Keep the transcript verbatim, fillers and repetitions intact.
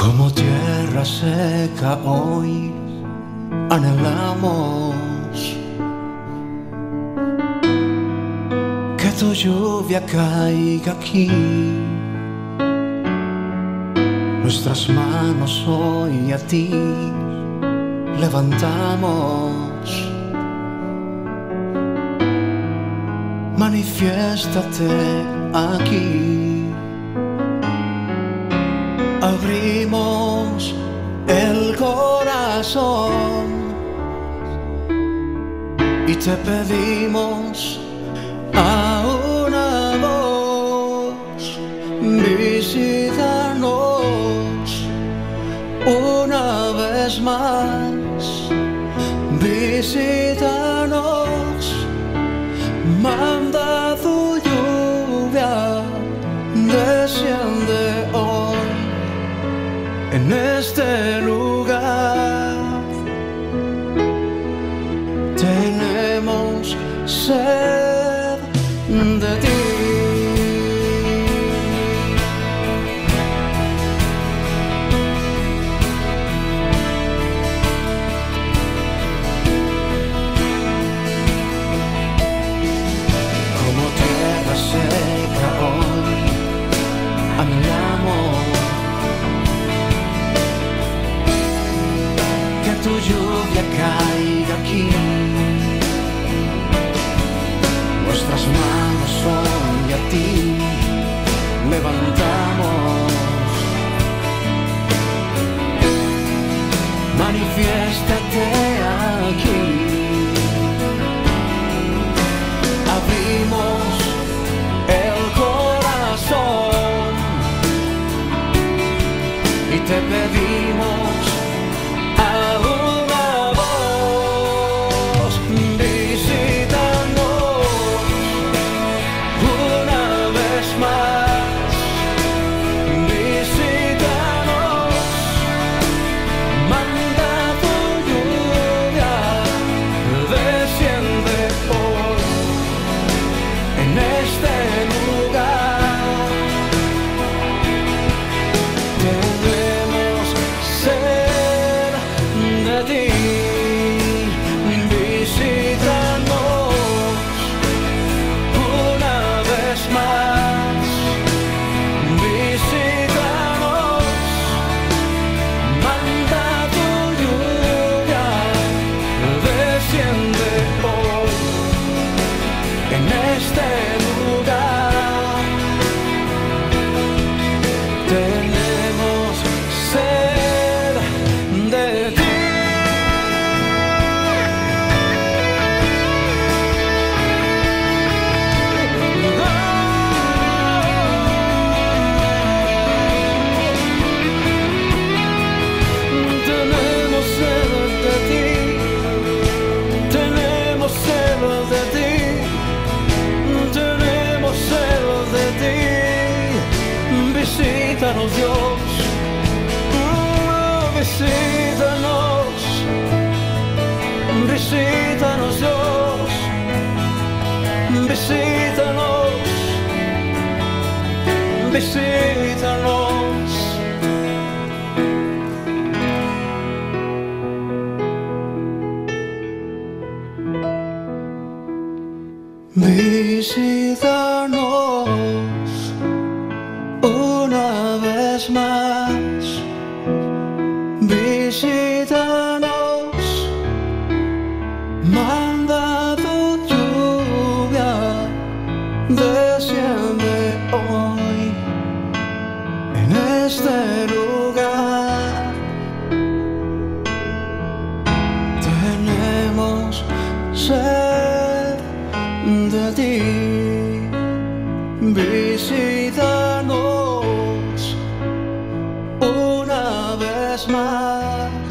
Como tierra seca hoy anhelamos que tu lluvia caiga aquí. Nuestras manos hoy a ti levantamos. Manifiéstate aquí. Abrimos el corazón y te pedimos a una voz: visítanos una vez más, visítanos, manda tu lluvia, desciende hoy en este lugar. Tenemos sed de ti. Como tierra seca hoy anhelamos que tu lluvia caiga aquí. Nuestras manos hoy a ti levantamos. Manifiéstate aquí. Abrimos el corazón y te pedimos a una voz: visítanos una vez más, visítanos, manda tu lluvia, desciende hoy en este lugar. Tenemos sed de ti. Visítanos una vez más, visítanos, manda tu lluvia, desciende hoy en este lugar. Tenemos sed de ti. Tenemos sed de ti. Tenemos sed de ti. Tenemos sed de ti. Visítanos, Dios. Oh, visítanos. Visítanos, Dios. Visítanos. Visítanos. Visítanos una vez más, visítanos, manda tu lluvia, desciende hoy en este lugar. Tenemos sed de ti. Visítanos una vez más.